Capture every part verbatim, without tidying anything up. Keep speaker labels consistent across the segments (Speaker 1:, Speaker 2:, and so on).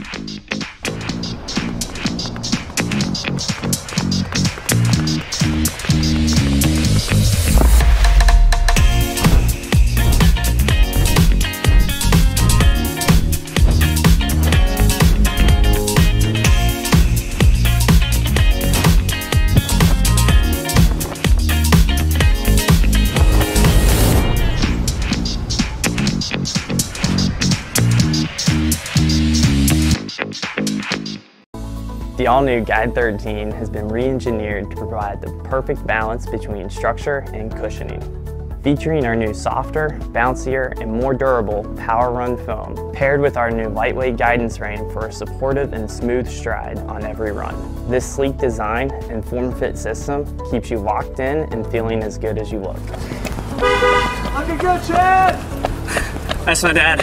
Speaker 1: The all-new Guide thirteen has been re-engineered to provide the perfect balance between structure and cushioning. Featuring our new softer, bouncier, and more durable Power Run foam, paired with our new lightweight guidance rein for a supportive and smooth stride on every run. This sleek design and form-fit system keeps you locked in and feeling as good as you look.
Speaker 2: Looking good, Chad!
Speaker 3: That's my dad.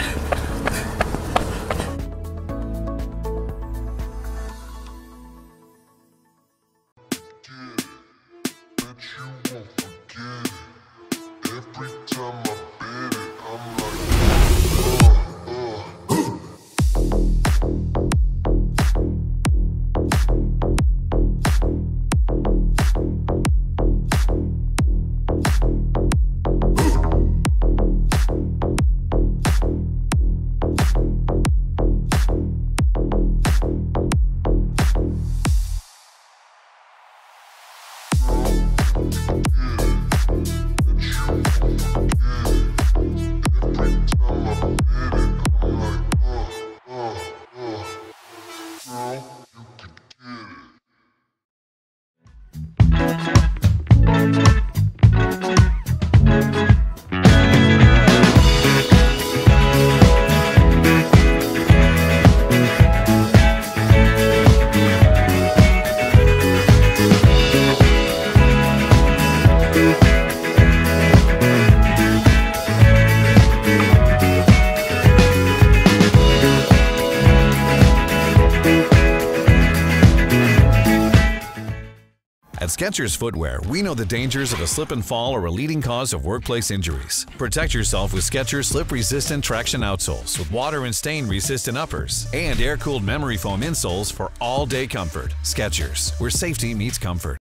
Speaker 4: At Skechers Footwear, we know the dangers of a slip and fall are a leading cause of workplace injuries. Protect yourself with Skechers slip-resistant traction outsoles with water and stain-resistant uppers and air-cooled memory foam insoles for all-day comfort. Skechers, where safety meets comfort.